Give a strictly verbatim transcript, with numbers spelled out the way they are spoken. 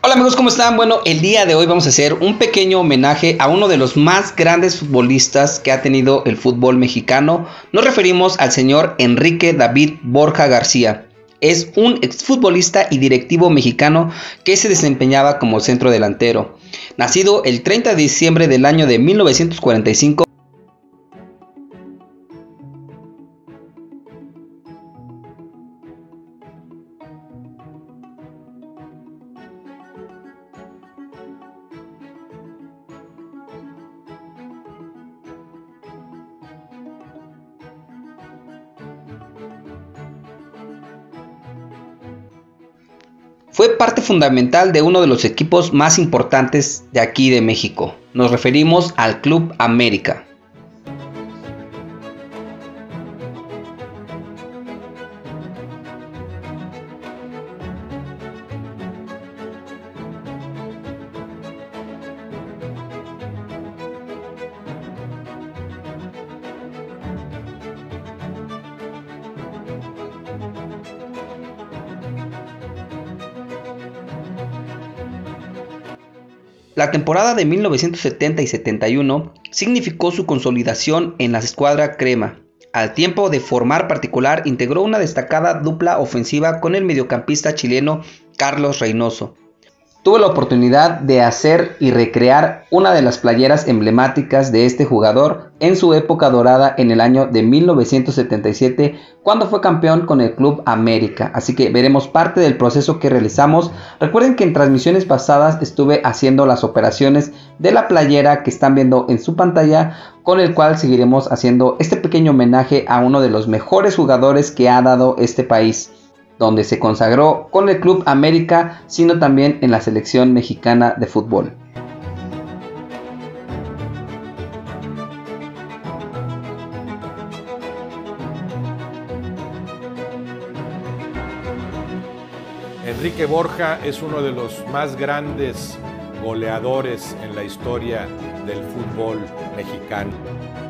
Hola amigos, ¿cómo están? Bueno, el día de hoy vamos a hacer un pequeño homenaje a uno de los más grandes futbolistas que ha tenido el fútbol mexicano. Nos referimos al señor Enrique David Borja García. Es un exfutbolista y directivo mexicano que se desempeñaba como centro delantero. Nacido el treinta de diciembre del año de mil novecientos cuarenta y cinco. Fue parte fundamental de uno de los equipos más importantes de aquí de México. Nos referimos al Club América. La temporada de mil novecientos setenta y setenta y uno significó su consolidación en la escuadra crema. Al tiempo de formar particular, integró una destacada dupla ofensiva con el mediocampista chileno Carlos Reynoso. Tuve la oportunidad de hacer y recrear una de las playeras emblemáticas de este jugador en su época dorada en el año de mil novecientos setenta y siete, cuando fue campeón con el Club América. Así que veremos parte del proceso que realizamos. Recuerden que en transmisiones pasadas estuve haciendo las operaciones de la playera que están viendo en su pantalla, con el cual seguiremos haciendo este pequeño homenaje a uno de los mejores jugadores que ha dado este país, donde se consagró con el Club América, sino también en la selección mexicana de fútbol. Enrique Borja es uno de los más grandes goleadores en la historia del fútbol mexicano.